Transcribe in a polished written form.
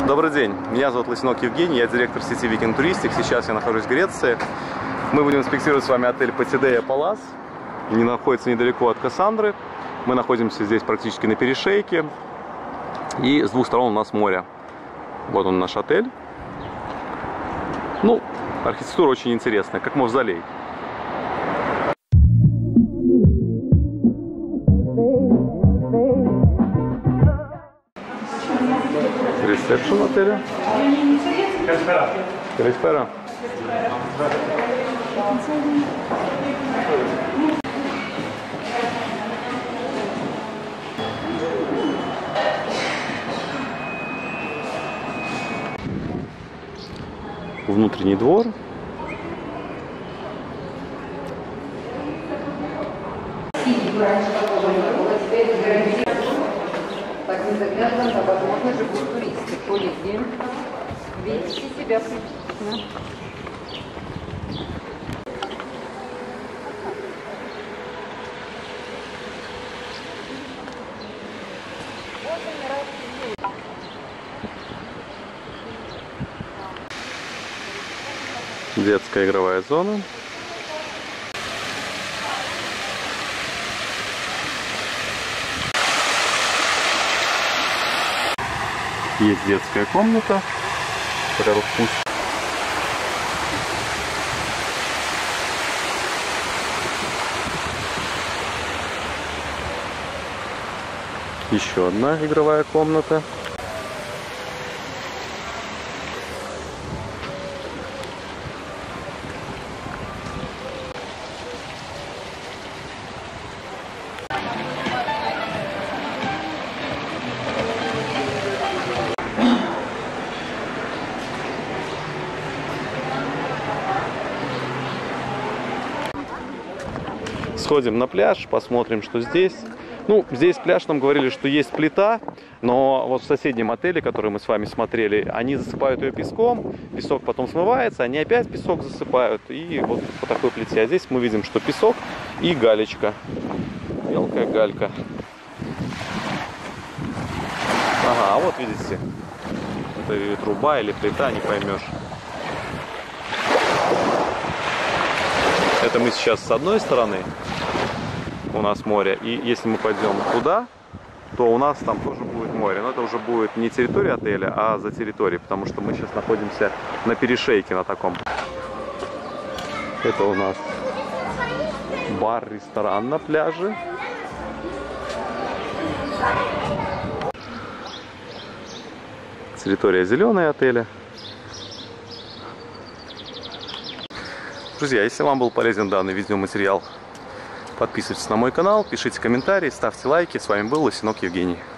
Добрый день, меня зовут Лысенок Евгений, я директор сети Viking Touristic. Сейчас я нахожусь в Греции. Мы будем инспектировать с вами отель Potidaea Palace. Не находится недалеко от Кассандры. Мы находимся здесь практически на перешейке. И с двух сторон у нас море. Вот он наш отель. Ну, архитектура очень интересная, как мавзолей. Ресепшн отеля. Калисфера. Внутренний двор. Так мы заглядываем на возможный живой туристик. Коллеги, ведите себя прилично. Детская игровая зона. Есть детская комната, прямо вкус. Еще одна игровая комната. Сходим на пляж, посмотрим, что здесь. Ну, здесь пляж, нам говорили, что есть плита, но вот в соседнем отеле, который мы с вами смотрели, они засыпают ее песком, песок потом смывается, они опять песок засыпают, и вот по такой плите. А здесь мы видим, что песок и галечка, мелкая галька. Ага, а вот видите, это труба или плита, не поймешь. Это мы сейчас с одной стороны, у нас море, и если мы пойдем туда, то у нас там тоже будет море. Но это уже будет не территория отеля, а за территорией, потому что мы сейчас находимся на перешейке на таком. Это у нас бар-ресторан на пляже. Территория зеленая отеля. Друзья, если вам был полезен данный видеоматериал, подписывайтесь на мой канал, пишите комментарии, ставьте лайки. С вами был Лысенок Евгений.